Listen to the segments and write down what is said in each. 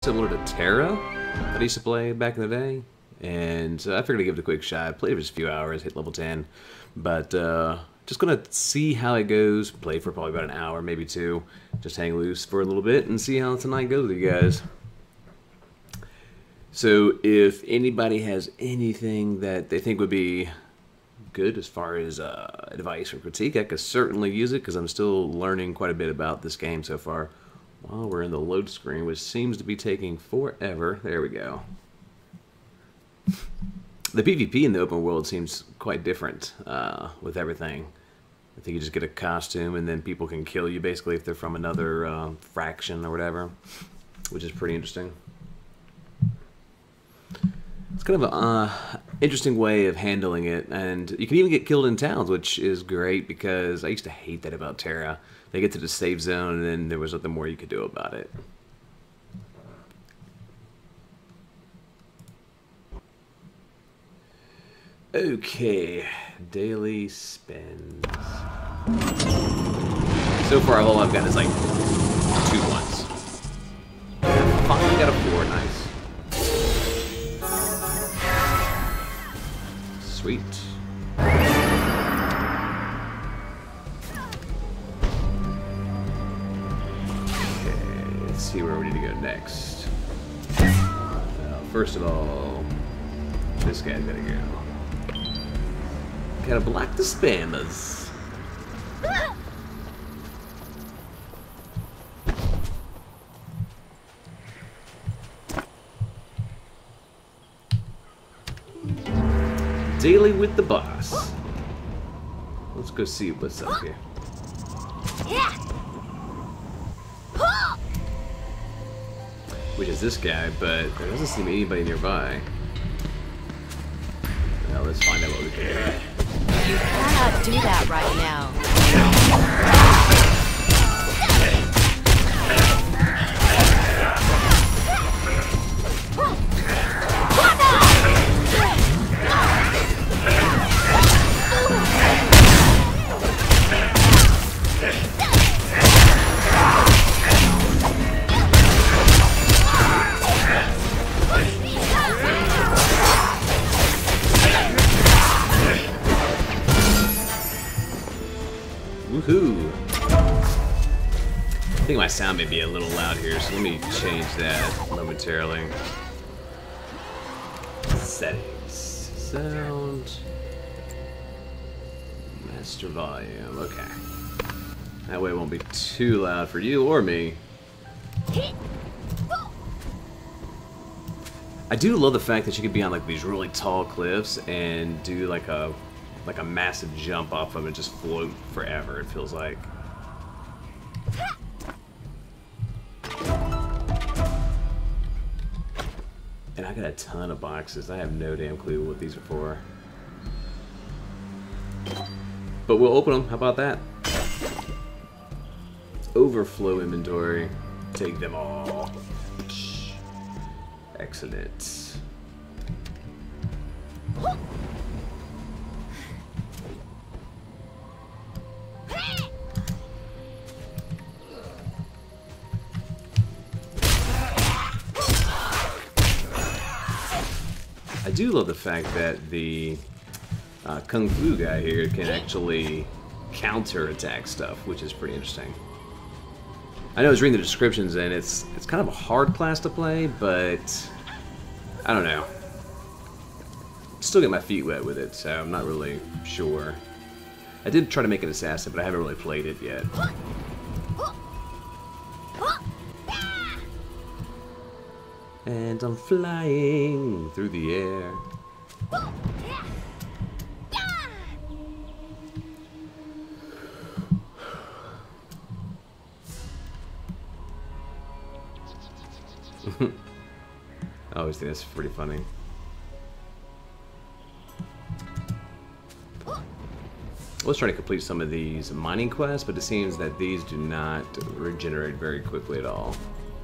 similar to Terra that I used to play back in the day. And I figured I'd give it a quick shot. Played for just a few hours, hit level 10. But just gonna see how it goes. Play for probably about an hour, maybe two. Just hang loose for a little bit and see how tonight goes with you guys. So if anybody has anything that they think would be good as far as advice or critique, I could certainly use it because I'm still learning quite a bit about this game so far. While we're in the load screen, which seems to be taking forever. There we go. The PvP in the open world seems quite different with everything. I think you just get a costume and then people can kill you basically if they're from another fraction or whatever, which is pretty interesting. It's kind of an interesting way of handling it, and you can even get killed in towns, which is great because I used to hate that about Terra. They get to the save zone and then there was nothing more you could do about it. Okay, daily spends. So far, all I've got is like 2 ones. Finally got a 4, nice. Sweet. Okay, let's see where we need to go next. First of all, this guy's gotta go. Gotta block the spammers. Daily with the boss. Let's go see what's up here. Which is this guy, but there doesn't seem anybody nearby. Well, let's find out what we can do. You cannot do that right now. Woohoo! I think my sound may be a little loud here, so let me change that momentarily. Settings. Sound. Master volume. Okay. That way it won't be too loud for you or me. I do love the fact that you can be on like these really tall cliffs and do like a massive jump off of them and just float forever, it feels like. And I got a ton of boxes. I have no damn clue what these are for. But we'll open them. How about that? Overflow inventory. Take them all. Excellent. I do love the fact that the Kung Fu guy here can actually counter-attack stuff, which is pretty interesting. I know I was reading the descriptions and it's kind of a hard class to play, but I don't know. Still get my feet wet with it, so I'm not really sure. I did try to make an assassin, but I haven't really played it yet. And I'm flying through the air. I always think that's pretty funny. I was trying to complete some of these mining quests, but it seems that these do not regenerate very quickly at all.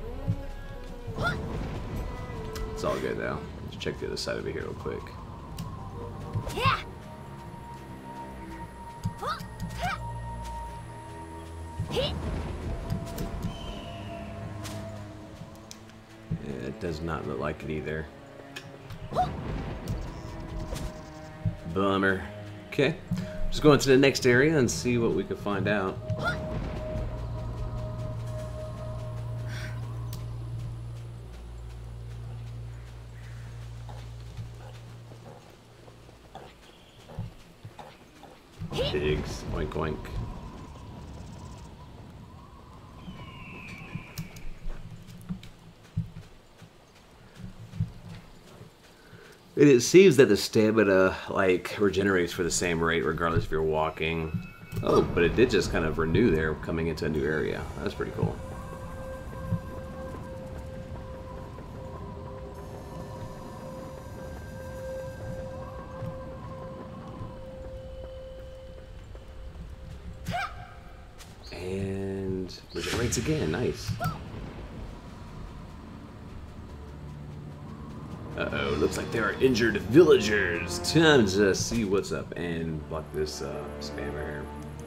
It's all good though. Let's check the other side over here real quick. does not look like it either. Bummer. Okay. Just go into the next area and see what we can find out. Pigs. Oink oink. It seems that the stamina, like, regenerates for the same rate regardless if you're walking. Oh, but it did just kind of renew there coming into a new area. That's pretty cool. And regenerates again. Nice. Uh-oh, looks like there are injured villagers. Time to see what's up and block this spammer here.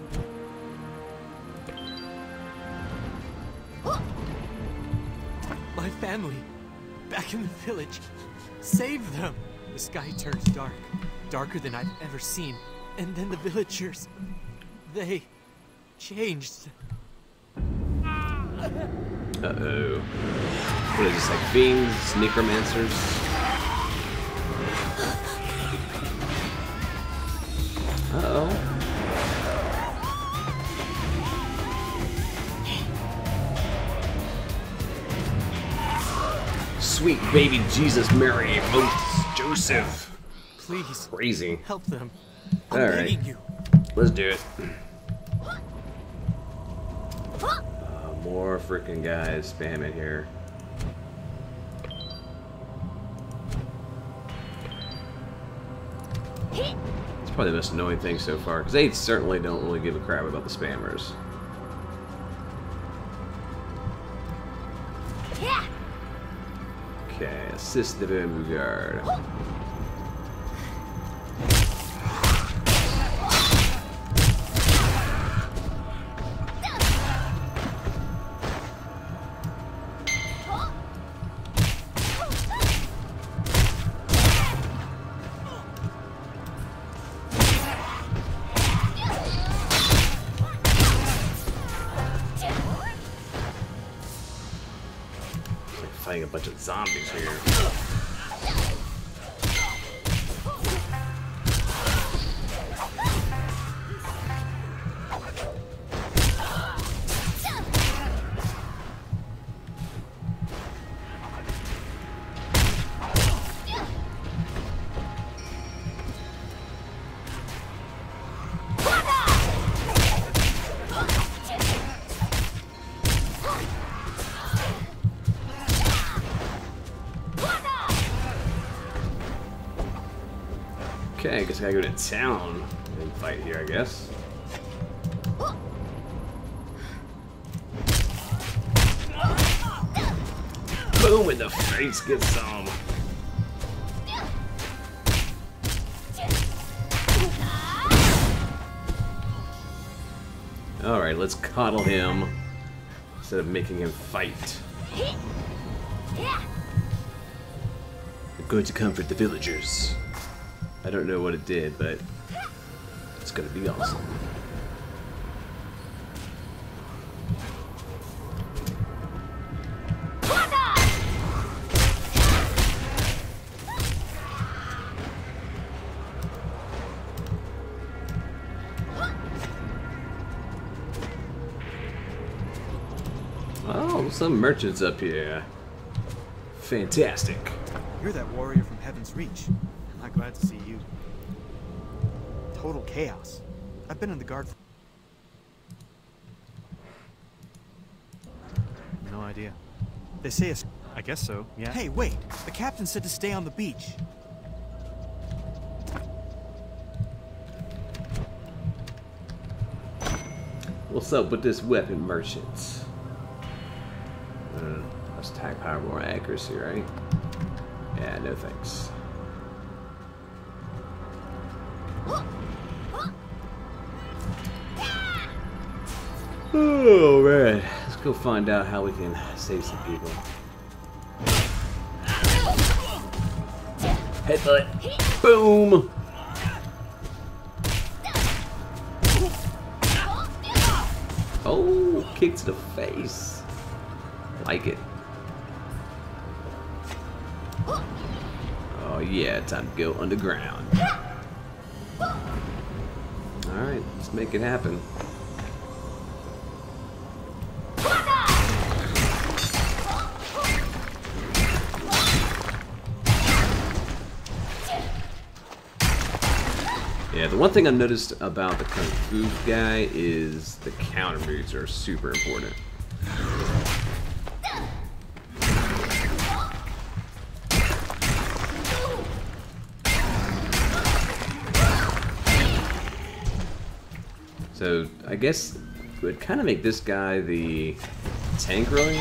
My family, back in the village. Save them! The sky turns dark, darker than I've ever seen. And then the villagers, they changed. Uh-oh. What is this, like fiends, necromancers? Uh-oh. Sweet baby Jesus, Mary, both Joseph. Please, Crazy. help them. I'm All right. begging you. Let's do it. More freaking guys spamming here. It's probably the most annoying thing so far, because they certainly don't really give a crap about the spammers. Okay, assist the bamboo guard. Fighting a bunch of zombies here. Okay, I guess I gotta go to town and fight here, I guess. Boom in the face, get some. Alright, let's coddle him instead of making him fight. I'm going to comfort the villagers. I don't know what it did, but it's gonna be awesome. Oh, some merchants up here. Fantastic. You're that warrior from Heaven's Reach. I'm not glad to see you. Total chaos. I've been in the guard for... No idea. They say it's... I guess so, yeah. Hey, wait! The captain said to stay on the beach. What's up with this weapon, merchants? Let's attack power, more accuracy, right? Yeah, no thanks. Alright, let's go find out how we can save some people. Headbutt. Boom. Oh, kick to the face. Like it. Oh yeah, time to go underground. Alright, let's make it happen. Yeah, the one thing I noticed about the Kung Fu guy is the counter moves are super important. So, I guess it would kind of make this guy the tank, really.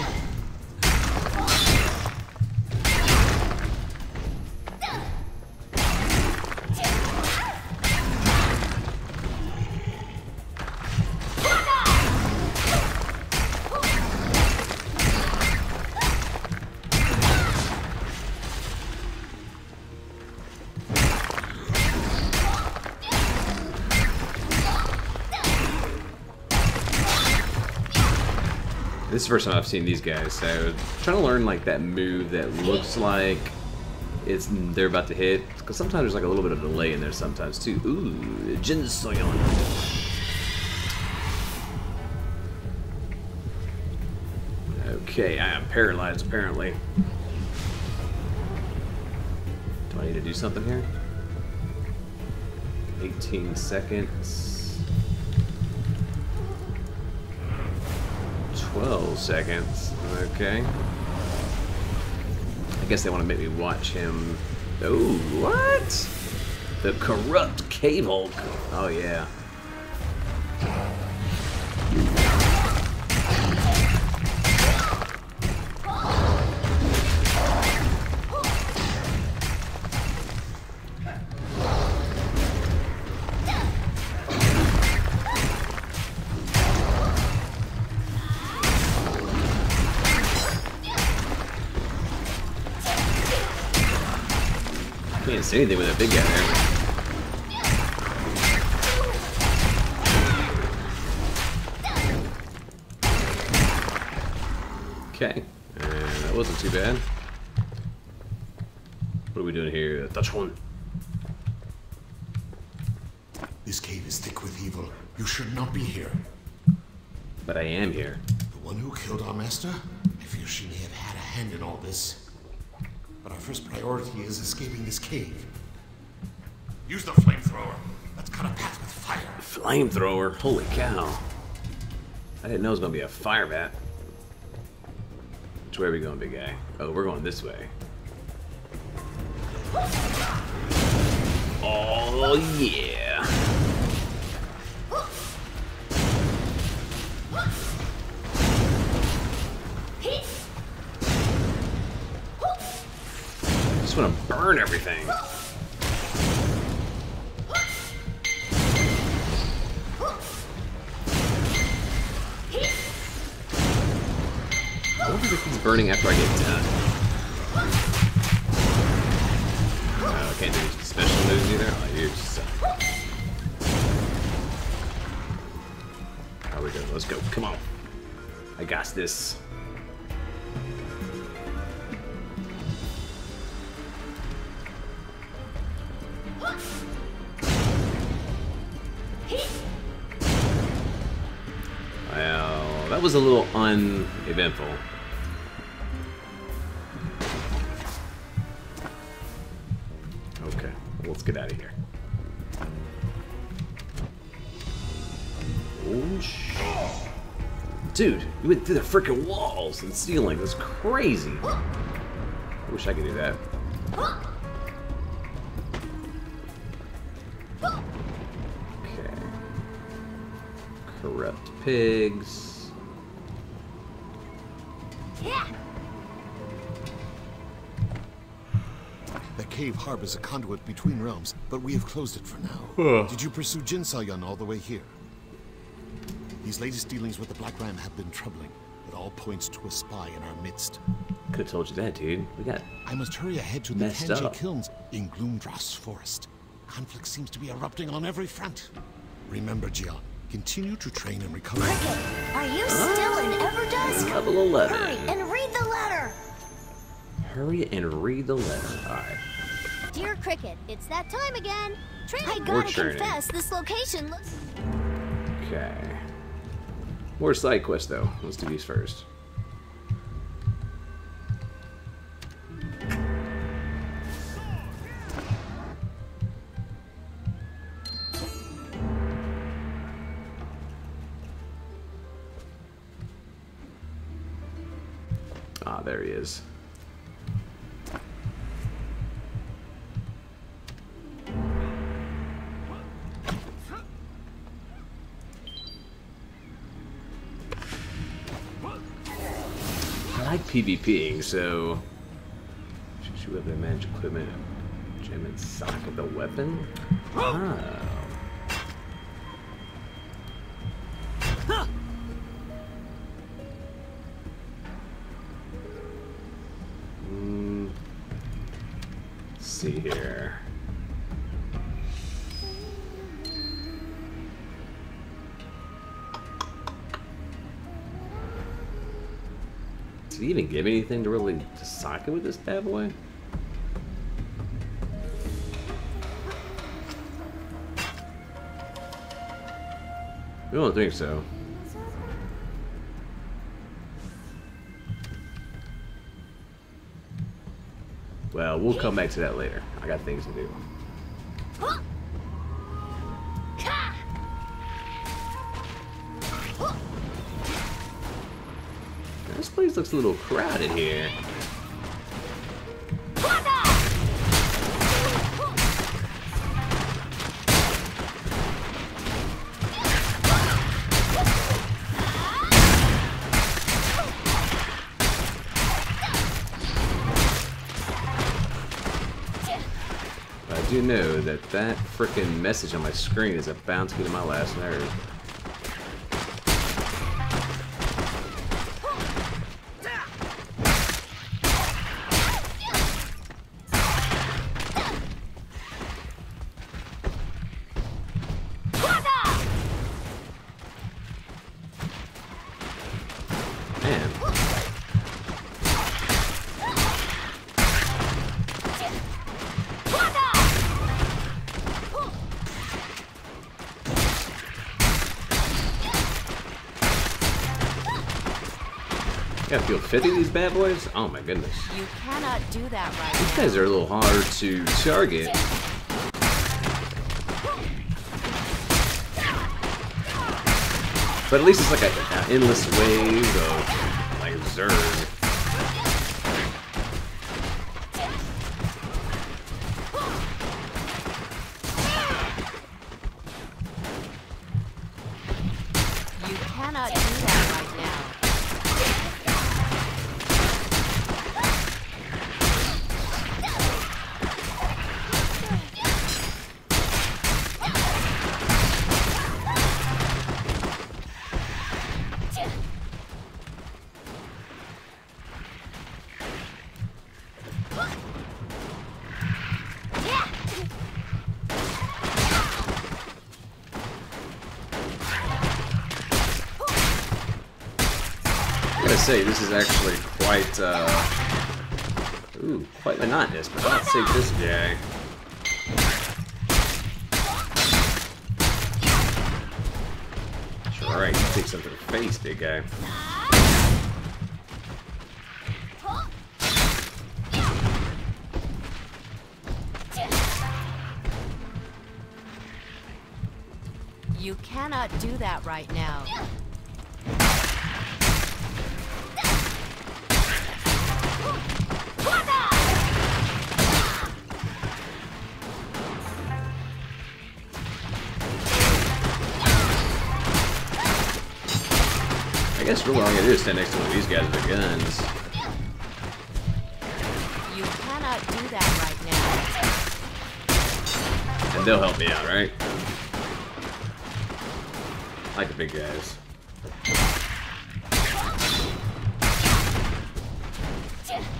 This is the first time I've seen these guys, so I'm trying to learn like that move that looks like they're about to hit, because sometimes there's like a little bit of delay in there sometimes too. Ooh, Jin Soyeon. Okay, I am paralyzed apparently. Do I need to do something here? 18 seconds. 12 seconds. Okay. I guess they want to make me watch him. Oh, what? The corrupt Cave Hulk. Oh, yeah. Can't see anything with that big guy there. Okay, that wasn't too bad. What are we doing here? Touch one. This cave is thick with evil. You should not be here. But I am here. The one who killed our master? I fear she may have had a hand in all this. But our first priority is escaping this cave. Use the flamethrower. Let's cut a path with fire. Flamethrower? Holy cow. I didn't know it was going to be a fire bat. Which way are we going, big guy? Oh, we're going this way. Oh, yeah. I just want to burn everything. I wonder if he's burning after I get done. I can't do these special moves either. Oh, you suck. How we doing? Let's go. Come on. I got this. Well, that was a little uneventful. Okay, let's get out of here. Oh, shit. Dude, you went through the freaking walls and ceiling. That's crazy. I wish I could do that. Okay. Corrupt pigs. The cave harbors a conduit between realms, but we have closed it for now. Did you pursue Jin Soyeon all the way here? These latest dealings with the Black Ram have been troubling. It all points to a spy in our midst. Could have told you that, dude. We got I must hurry ahead to the messed Kenji up. Kilns in Gloomdross Forest. Conflict seems to be erupting on every front. Remember, Jian, continue to train and recover. Cricket, are you still in Everdusk? level 11. Hurry and read the letter! Hurry and read the letter. Alright. Dear Cricket, it's that time again. I More gotta training. confess, this location looks... Okay. More side quests, though. Let's do these first. Ah, there he is. I like PvPing, so shoot weapon, manage equipment, gem and socket the weapon. Oh. Let's see here. Did he even give anything to really to socket with this bad boy? I don't think so. Well, we'll come back to that later. I got things to do. This place looks a little crowded here. I do know that that frickin' message on my screen is about to get to my last nerve. Man. You gotta feel 50 these bad boys? Oh my goodness. You cannot do that right These now. guys are a little hard to target. But at least it's like an endless wave of like Zerg. You cannot do that right now. I gotta say, this is actually quite, quite monotonous, but I'll take this guy. That's right, you take something to the face, big guy. You cannot do that right now. I guess really all I gotta do is stand next to one of these guys with their guns. You cannot do that right now. And they'll help me out, right? I like the big guys.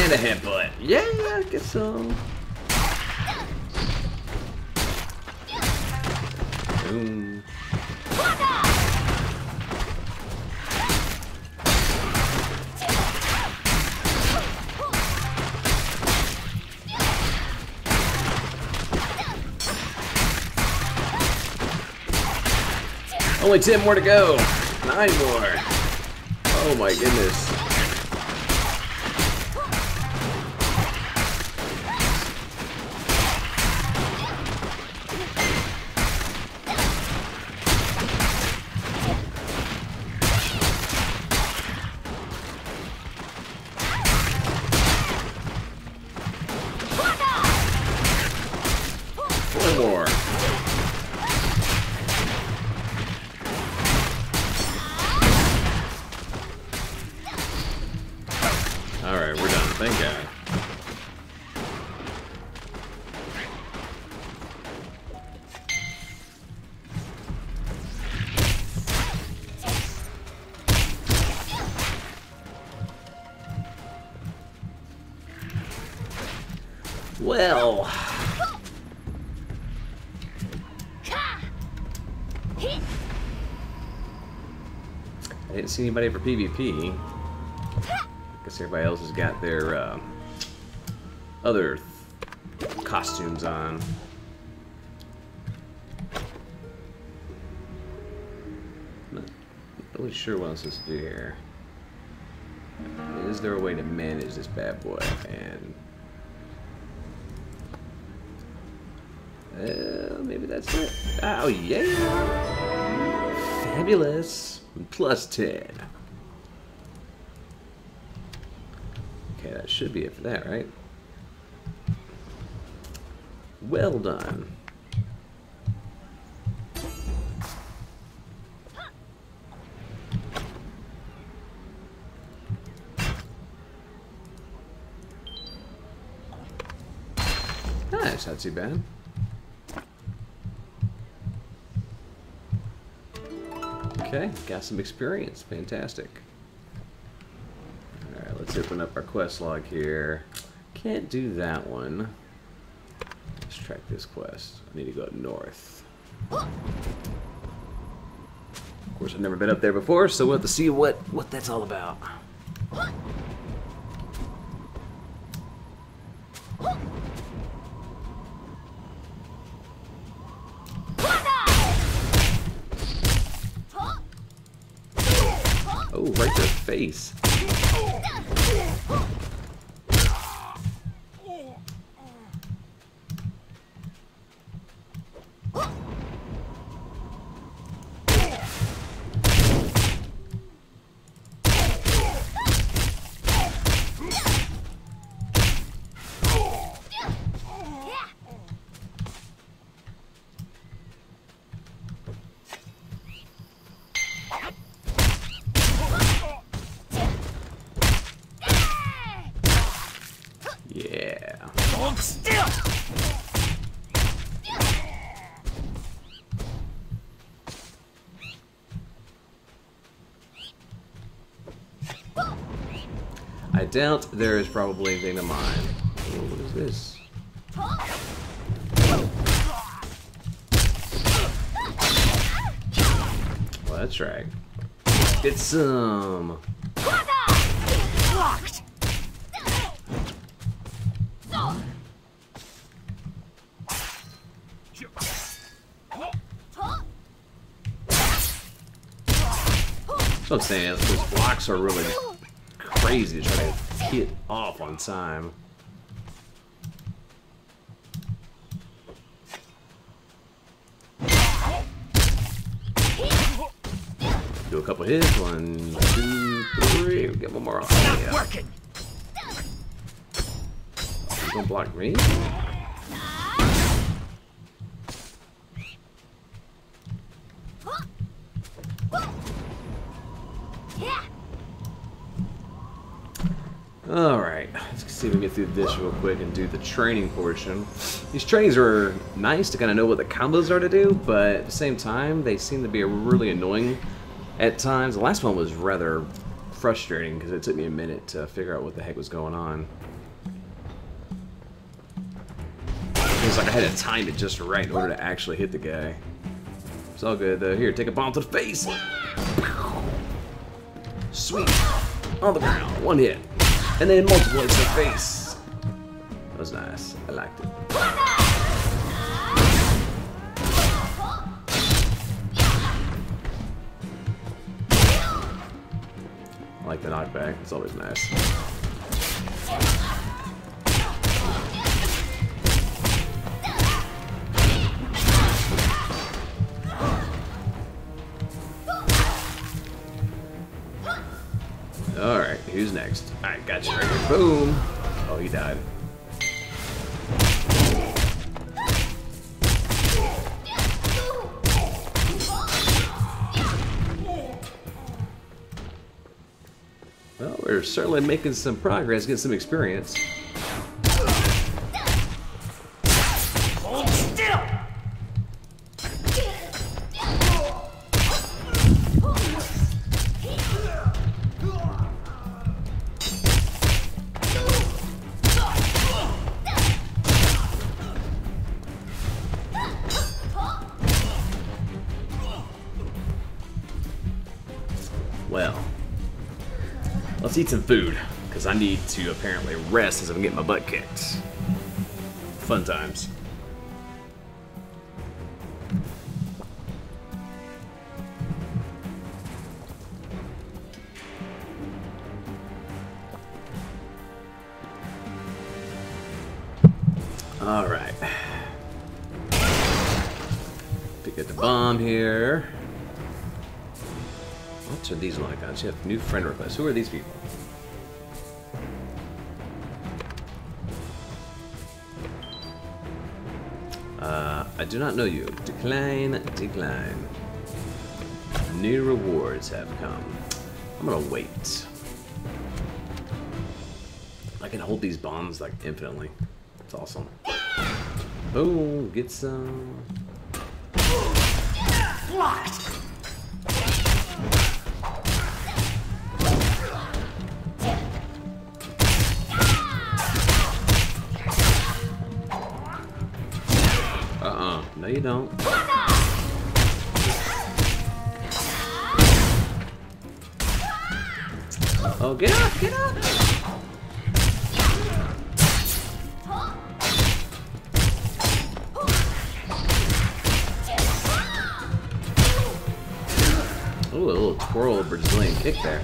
And a headbutt. Yeah, get some. Boom. Only 10 more to go. 9 more. Oh my goodness. More. Alright, we're done. Thank God. Well... I didn't see anybody for PvP. I guess everybody else has got their other costumes on. Not really sure what I'm supposed to do here. Is there a way to manage this bad boy? And maybe that's it. Oh yeah! Fabulous. Plus 10. Okay, that should be it for that, right? Well done. Nice, not too bad. Okay, got some experience. Fantastic. Alright, let's open up our quest log here. Can't do that one. Let's track this quest. I need to go up north. Of course, I've never been up there before, so we'll have to see what that's all about. Oh, right to the face. Yeah. Hold still. I doubt there is probably anything to mine. Oh, what is this? Well, that's right. Get some. Blocked. So I'm saying those blocks are really crazy to try to hit off on time. Do a couple hits. 1, 2, 3. Get one more off. Yeah. Working. You gonna block me? Alright, let's see if we can get through this real quick and do the training portion. These trainings are nice to kind of know what the combos are to do, but at the same time, they seem to be really annoying at times. The last one was rather frustrating because it took me a minute to figure out what the heck was going on. like I had to time it just right in order to actually hit the guy. It's all good though. Here, take a bomb to the face. Sweet. On the ground. One hit. And then multiple hits to the face. That was nice. I liked it. I like the knockback. It's always nice. Alright, who's next? Alright, gotcha right here. Boom! Oh, he died. Well, we're certainly making some progress, getting some experience. Hold still! Well, let's eat some food, because I need to apparently rest as I'm getting my butt kicked. Fun times. Alright. Pick up the bomb here. I'll turn these icons. You have new friend requests. Who are these people? I do not know you. Decline, decline. New rewards have come. I'm gonna wait. I can hold these bombs like infinitely. It's awesome. Boom, get some. What? No, you don't. Oh, get up, get up! Ooh, a little twirl Brazilian kick there.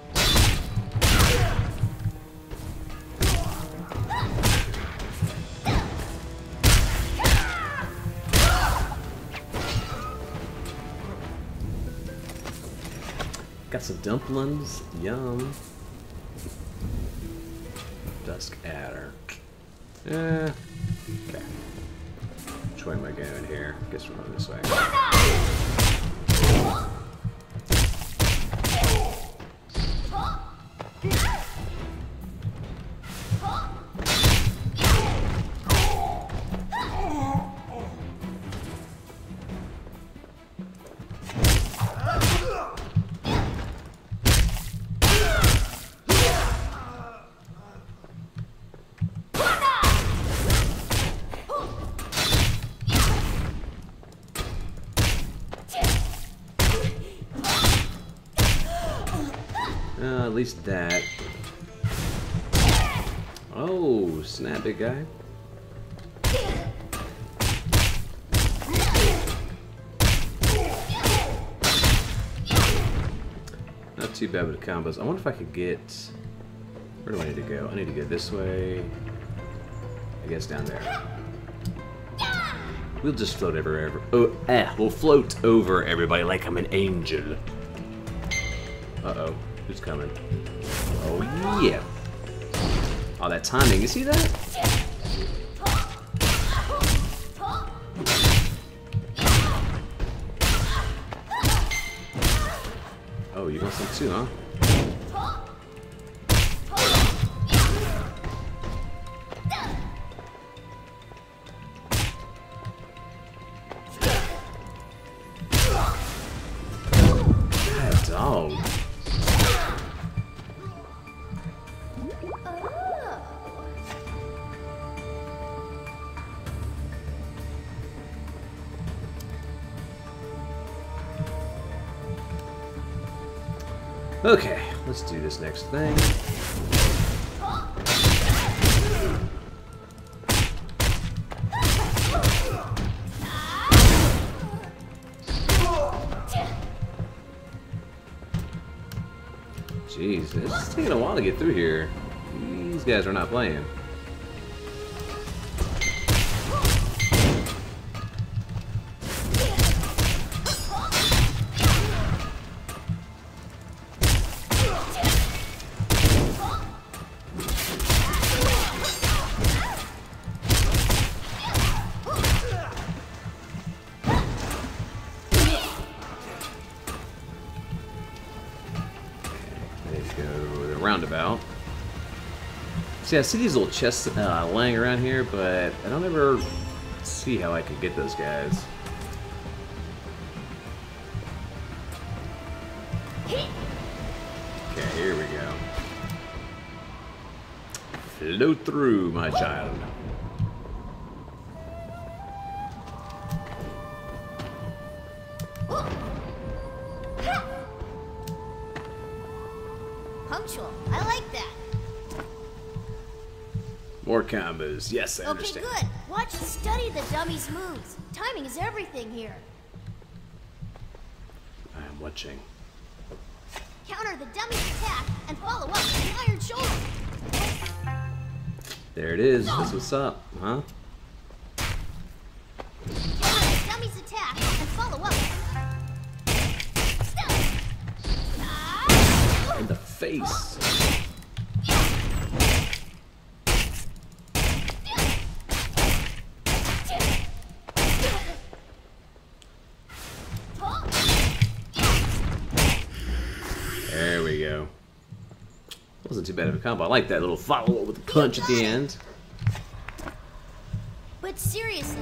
Got some dumplings. Yum. Dusk Adder. Okay. Which way am I going here? Guess we're going this way. At least that. Oh, snap, big guy. Not too bad with the combos. I wonder if I could get... Where do I need to go? I need to go this way. I guess down there. We'll just float everywhere. We'll float over everybody like I'm an angel. Uh-oh. Who's coming? Oh, yeah. Oh, that timing. You see that? Oh, you got some too, huh? God, dog. Okay, let's do this next thing. Jeez, it's taking a while to get through here. These guys are not playing. Roundabout. See, I see these little chests laying around here, but I don't ever see how I can get those guys. Okay, here we go. Float through, my child. Punctual. I like that. More combos. Yes, I Okay, understand. good. Watch and study the dummy's moves. Timing is everything here. I'm watching. Counter the dummy's attack and follow up with an iron shoulder. There it is. That's what's up, huh? Counter the dummy's attack and follow up. In the face. There we go. Wasn't too bad of a combo. I like that little follow-up with the punch at the end. But seriously,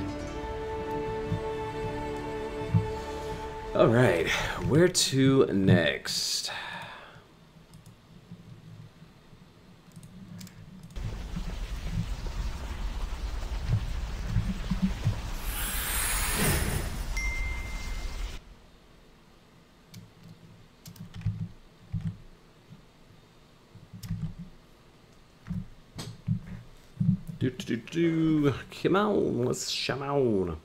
Alright, where to next? Come on, let's sham on.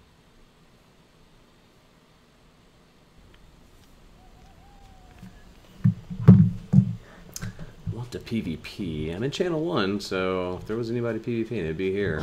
I want the PvP. I'm in channel 1, so if there was anybody PvP, it'd be here.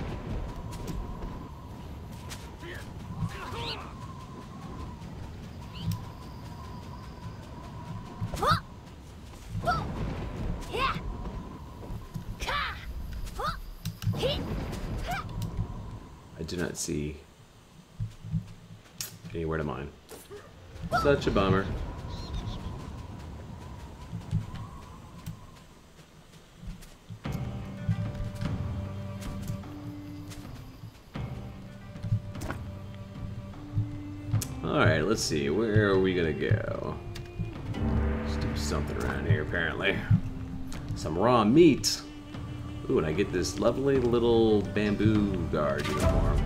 I do not see anywhere to mine. Such a bummer. Alright, let's see. Where are we gonna go? Let's do something around here, apparently. Some raw meat. Ooh, and I get this lovely little bamboo guard uniform.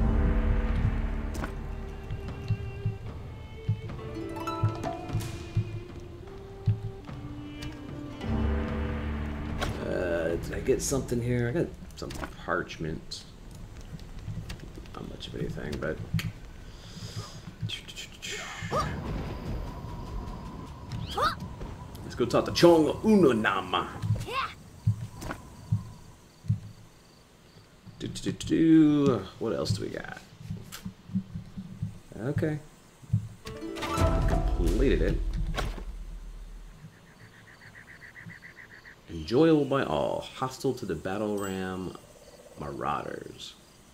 Did I get something here? I got some parchment. Not much of anything, but... Let's go talk to Chong Unonama. What else do we got? Okay. Completed it. Enjoyable by all. Hostile to the battle ram marauders.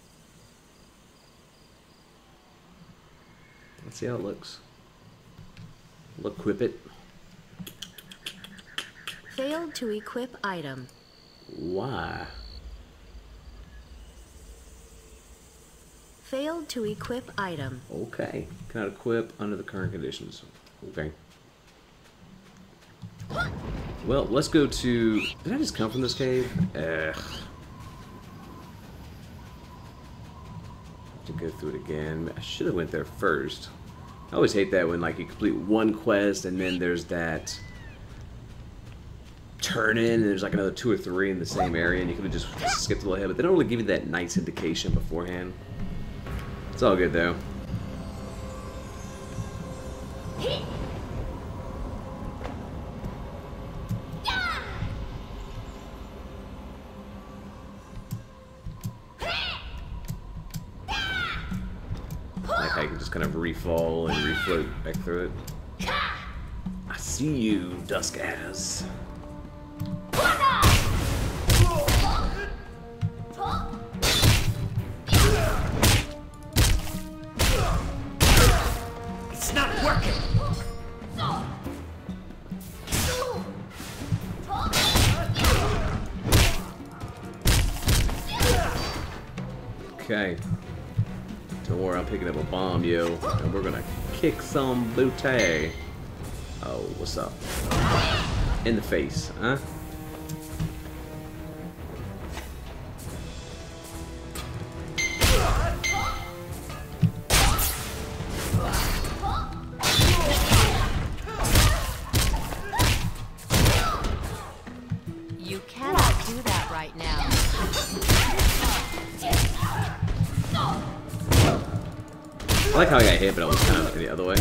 Let's see how it looks. Look, equip it. Failed to equip item. Why? Failed to equip item. Okay. Cannot equip under the current conditions. Okay. Well, let's go to... Did I just come from this cave? Ugh. To go through it again. I should have went there first. I always hate that when like you complete one quest and then there's that turn in and there's like another 2 or 3 in the same area, and you could have just skipped a little ahead, but they don't really give you that nice indication beforehand. It's all good though. Like how you can just kind of refall and refloat back through it. I see you, Duskaz. It's not working. Okay. Don't worry, I'm picking up a bomb, yo. And we're gonna kick some booty. Oh, what's up? In the face, huh? You cannot do that right now. I like how I got hit, but I was kind of the other way.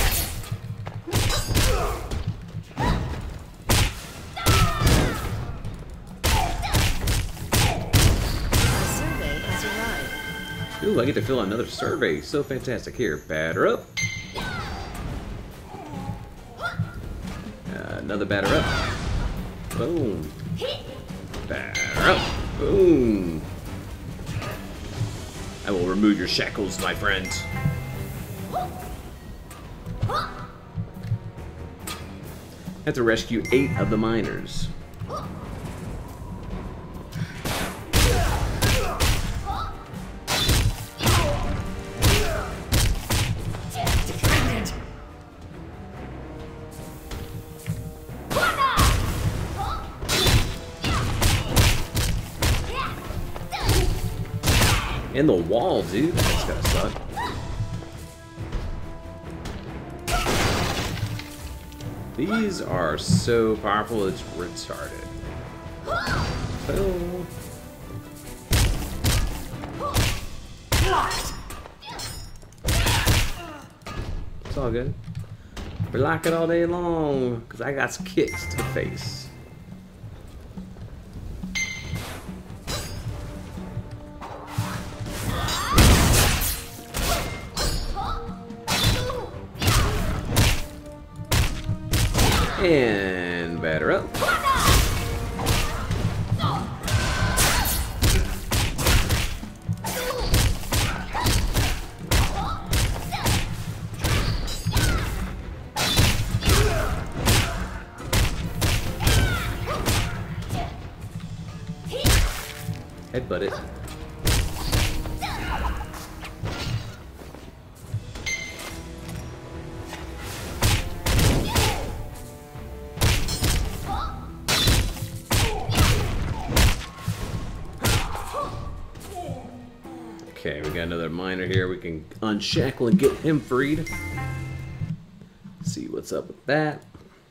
Ooh, I get to fill out another survey. So fantastic. Here, batter up. Another batter up. Boom. Batter up. Boom. I will remove your shackles, my friend. Have to rescue 8 of the miners. In the wall, dude. That's gotta suck. These are so powerful, it's retarded. Boom. It's all good. Block it all day long, because I got some kicks to the face. And batter up. Headbutt it. Okay, we got another miner here. We can unshackle and get him freed. See what's up with that.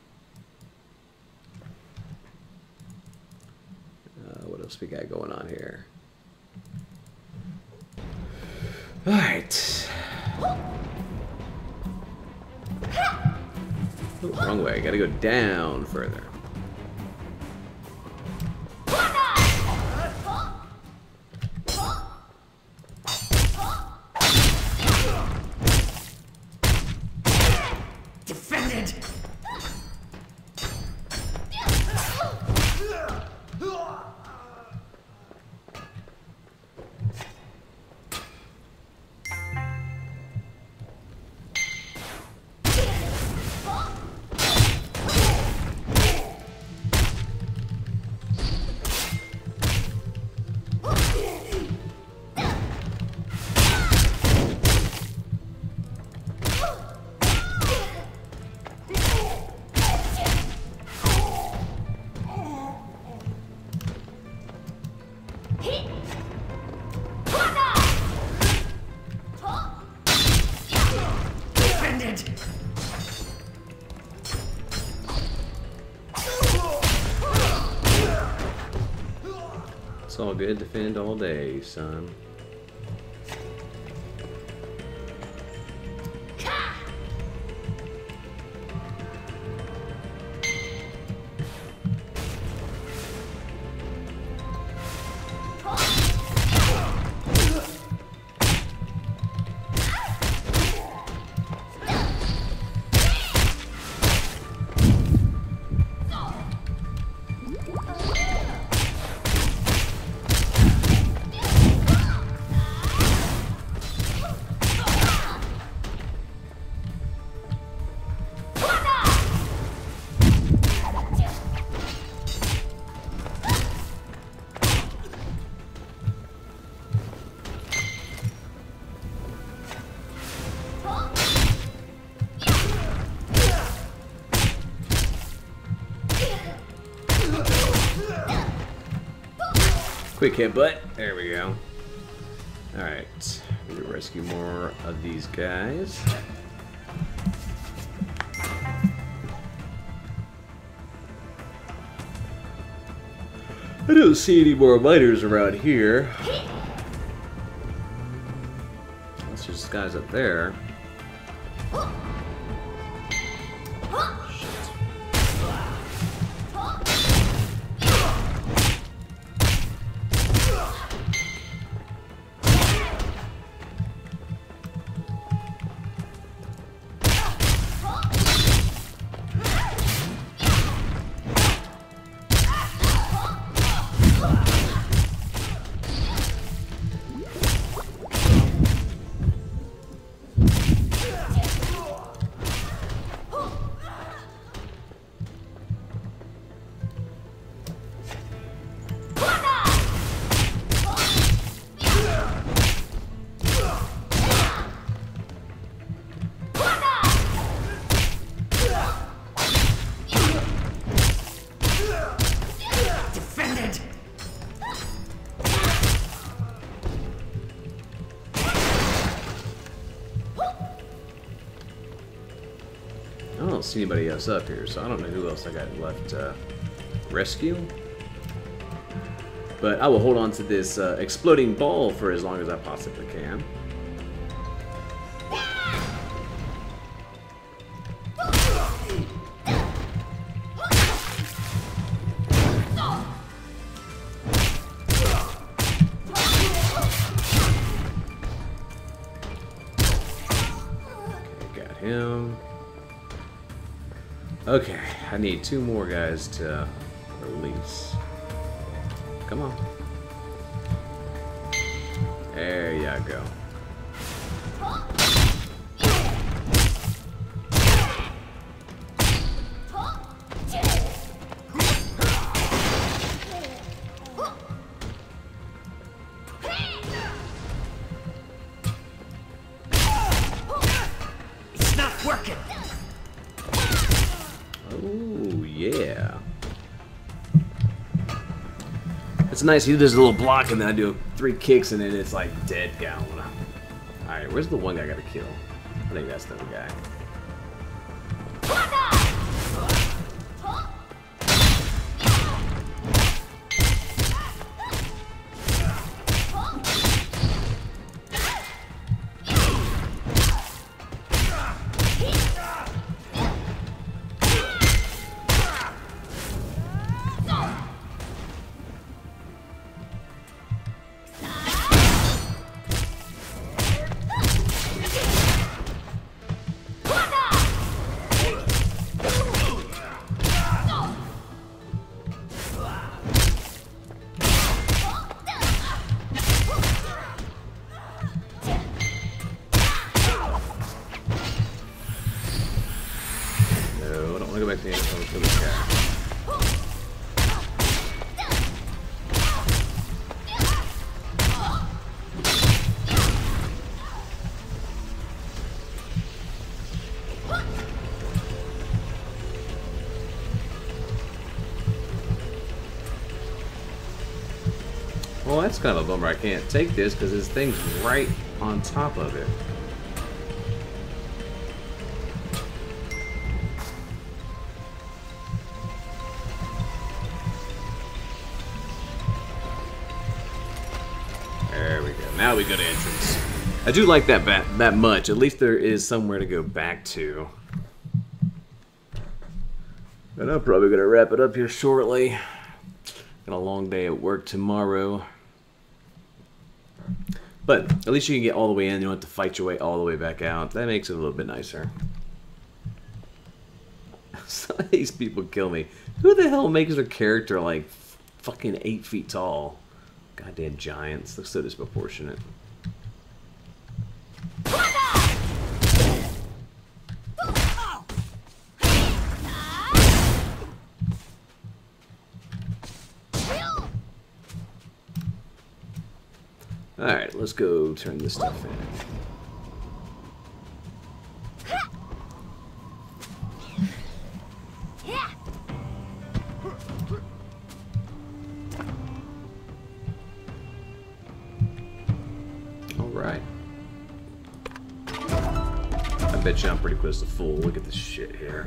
What else we got going on here? All right. Oh, wrong way. Gotta go down further. Defended. It's all good. Defend all day, son. Quick headbutt. There we go. Alright. Need to rescue more of these guys. I don't see any more miners around here. Unless there's guys up there. I don't see anybody else up here, so I don't know who else I got left to rescue. But I will hold on to this exploding ball for as long as I possibly can. Okay, got him. Okay, I need 2 more guys to release. Come on. There you go. It's not working. Oh, yeah. It's nice. He does a little block and then I do 3 kicks and then it's like dead down. Alright, where's the one guy I gotta kill? I think that's the other guy. Go back to the end of this guy. Well, that's kind of a bummer. I can't take this because this thing's right on top of it. now we go to entrance. I do like that much. At least there is somewhere to go back to. And I'm probably gonna wrap it up here shortly. Got a long day at work tomorrow. But at least you can get all the way in. You don't have to fight your way all the way back out. That makes it a little bit nicer. Some of these people kill me. Who the hell makes their character like fucking 8 feet tall? Goddamn giants. Looks so disproportionate. Alright, let's go turn this stuff in. Alright. I bet you I'm pretty close to full. Look at this shit here.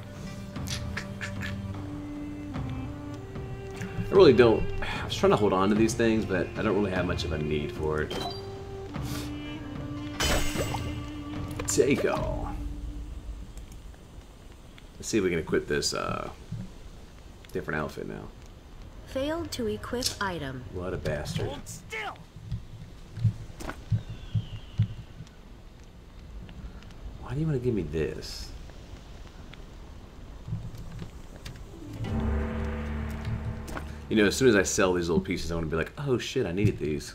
I really don't. I was trying to hold on to these things, but I don't really have much of a need for it. Take all. Let's see if we can equip this different outfit now. Failed to equip item. What a bastard. Hold still. Why do you want to give me this? You know, as soon as I sell these little pieces, I want to be like, oh shit, I needed these.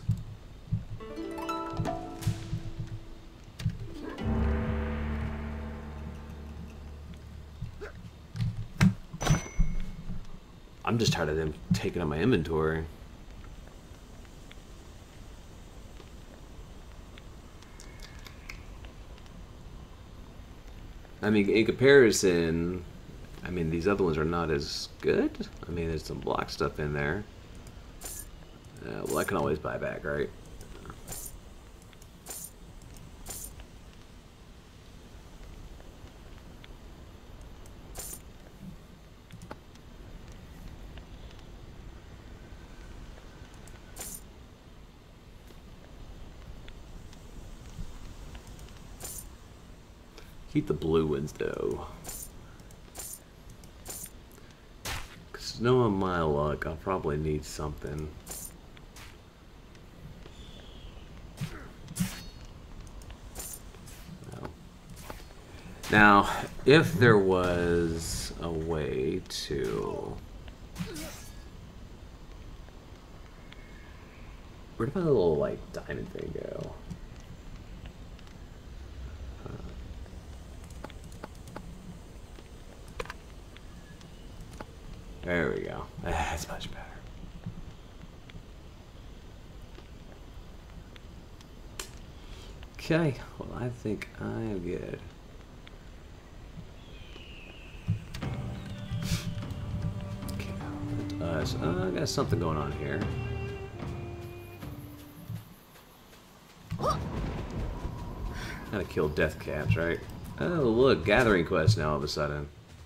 I'm just tired of them taking up my inventory. I mean, in comparison, I mean, these other ones are not as good. I mean, there's some block stuff in there. Well, I can always buy back, right? Keep the blue ones, though. Because knowing my luck, I'll probably need something. No. Now, if there was a way to... Where did my little, like, diamond thing go? There we go. That's much better. Okay, well, I think I am good. Okay, I got something going on here. Gotta kill death caps, right? Oh, look, gathering quest now all of a sudden.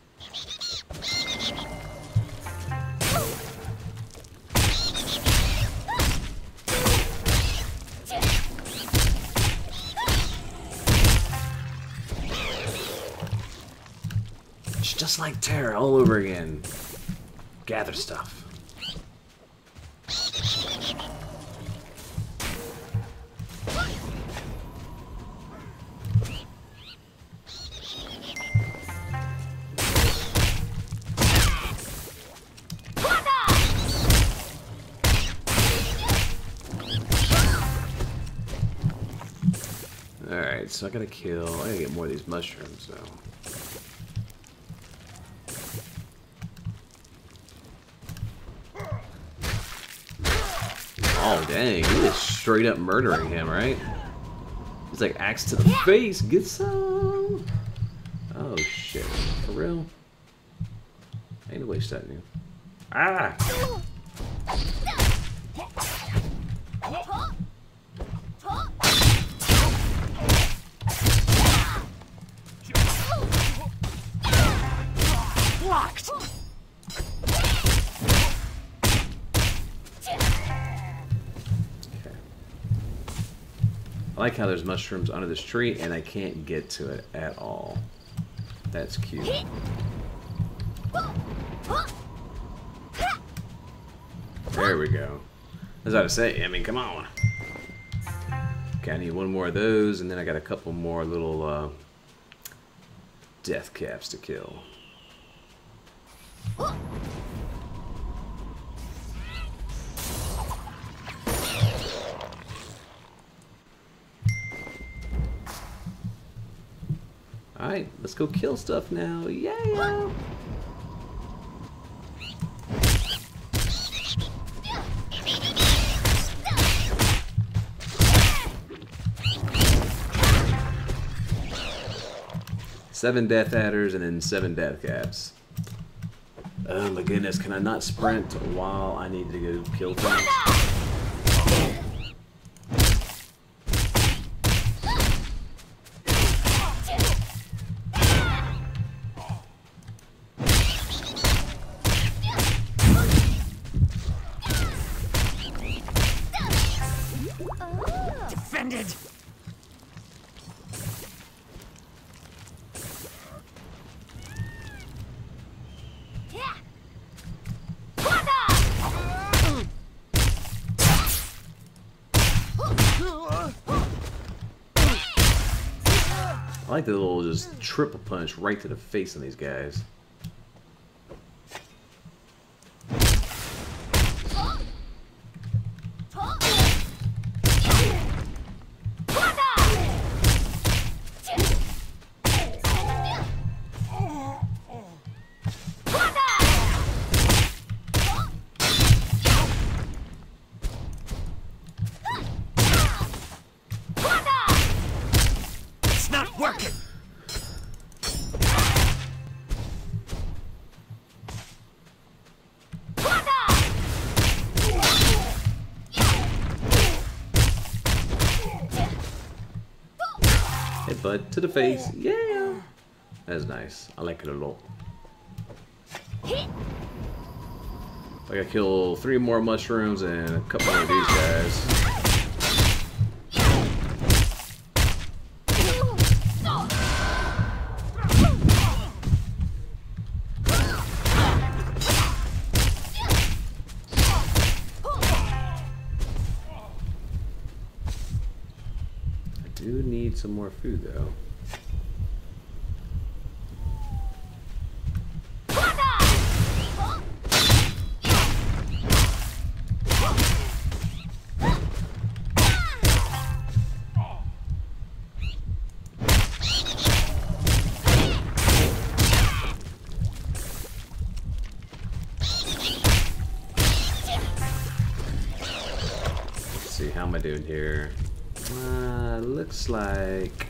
Just like Terra all over again. Gather stuff. Alright, so I gotta get more of these mushrooms though. Oh, dang. He is straight up murdering him, right? He's like, axe to the face. Get some. Oh, shit. For real? Ain't no way setting you. Ah! Blocked. I like how there's mushrooms under this tree and I can't get to it at all. That's cute. There we go. As I was saying, I mean, come on. Okay, I need one more of those, and then I got a couple more little death caps to kill. Alright, let's go kill stuff now. Yeah! 7 death adders and then 7 death caps. Oh my goodness, can I not sprint while I need to go kill things? Defended! I like the little just triple punch right to the face of these guys. It's not working! Headbutt to the face. Yeah! That's nice. I like it a lot. I gotta kill 3 more mushrooms and a couple more of these guys. I do need some more food though. See, how am I doing here? Looks like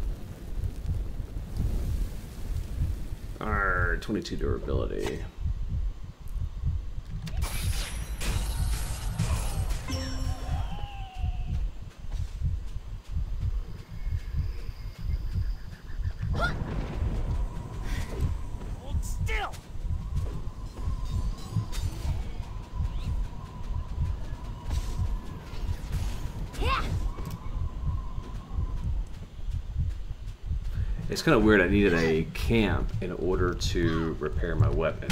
22 durability. Hold still! It's kind of weird. I needed a camp in order to repair my weapon.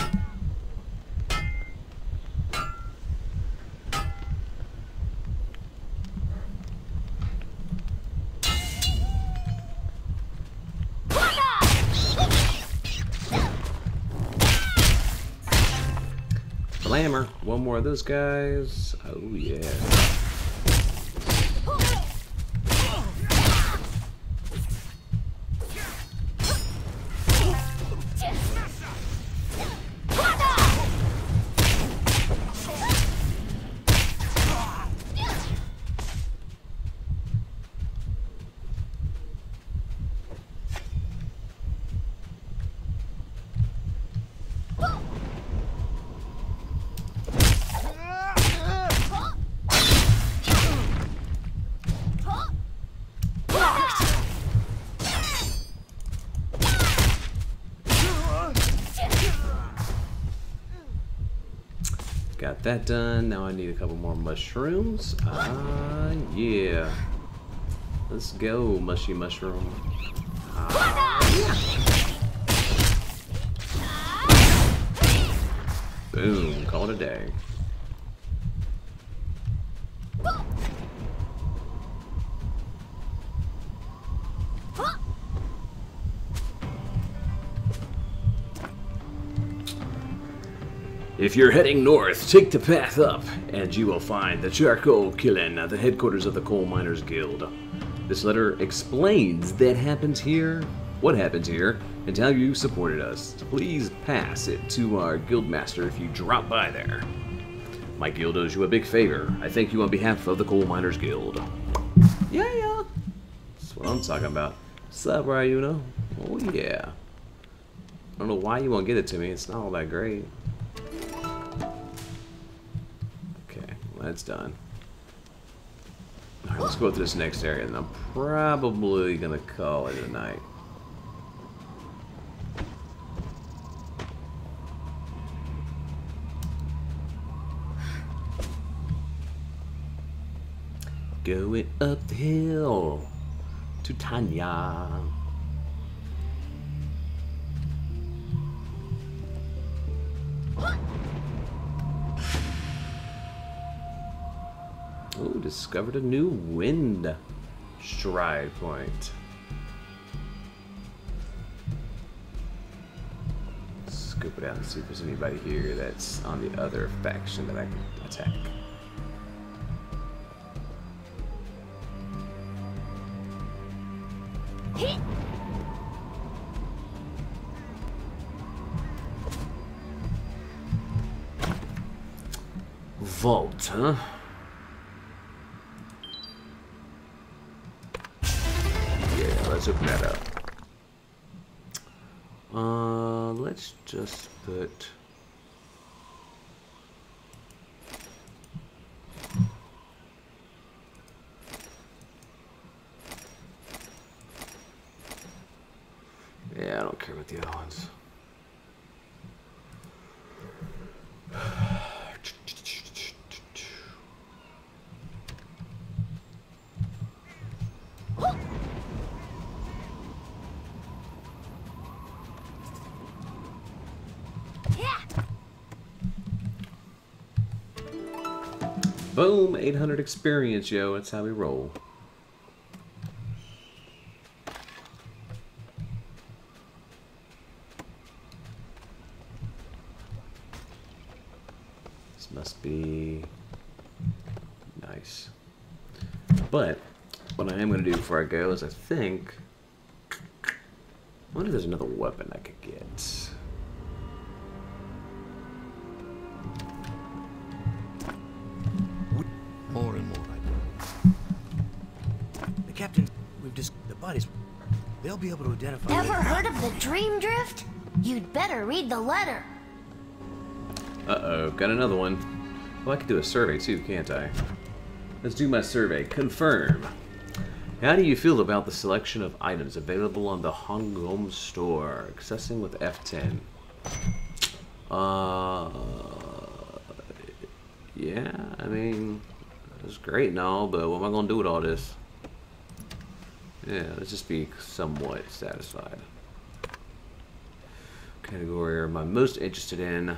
Glamour. One more of those guys. Oh yeah. Got that done. Now I need a couple more mushrooms. Yeah. Let's go, mushy mushroom. Boom, call it a day. If you're heading north, take the path up, and you will find the charcoal kiln at the headquarters of the Coal Miners Guild. This letter explains what happens here, and how you supported us. So please pass it to our guildmaster if you drop by there. My guild owes you a big favor. I thank you on behalf of the Coal Miners Guild. Yeah. That's what I'm talking about. What's up, Ryuno? Oh yeah. I don't know why you won't get it to me. It's not all that great. That's done. Alright, let's go to this next area, and I'm probably gonna call it a night. Going up the hill to Tanya. Oh, discovered a new wind stride point. Scoop it out and see if there's anybody here that's on the other faction that I can attack. Vault, huh? Let's open that up. Let's just put yeah, I don't care about the other ones. Boom, 800 experience, yo. That's how we roll. This must be nice. But what I am going to do before I go is I wonder if there's another weapon I could get. More and more. The captain, the bodies, they'll be able to identify. Ever heard of the Dream Drift? You'd better read the letter. Uh-oh, got another one. Well, I could do a survey too, can't I? Let's do my survey. Confirm. How do you feel about the selection of items available on the Hongom store? Accessing with F10. Yeah, I mean, it's great and all, but what am I going to do with all this? Yeah, let's just be somewhat satisfied. Category am I most interested in?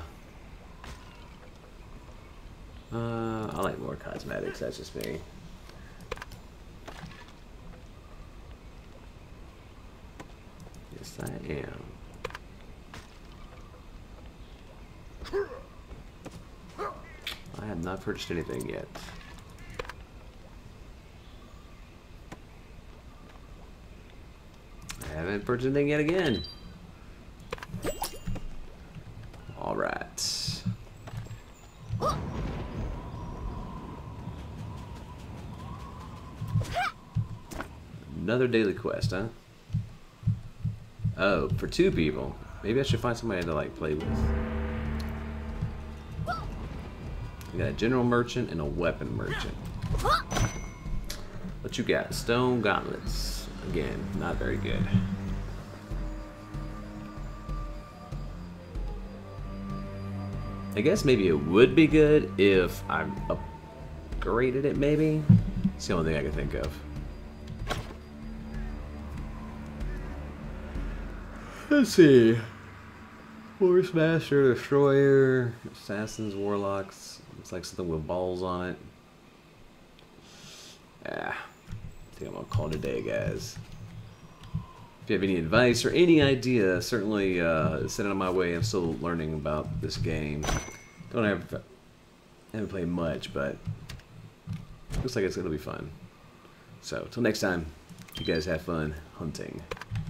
I like more cosmetics, that's just me. Yes, I am. I have not purchased anything yet. I haven't purchased anything yet again. Alright. Another daily quest, huh? Oh, for 2 people. Maybe I should find somebody to like play with. We got a general merchant and a weapon merchant. What you got? Stone gauntlets. Again, not very good. I guess maybe it would be good if I upgraded it, maybe? It's the only thing I can think of. Let's see. Force Master, Destroyer, Assassins, Warlocks. Looks like something with balls on it. Yeah. I think I'm gonna call it a day, guys. If you have any advice or any idea, certainly send it on my way. I'm still learning about this game. Haven't played much, but looks like it's gonna be fun. So, till next time, you guys have fun hunting.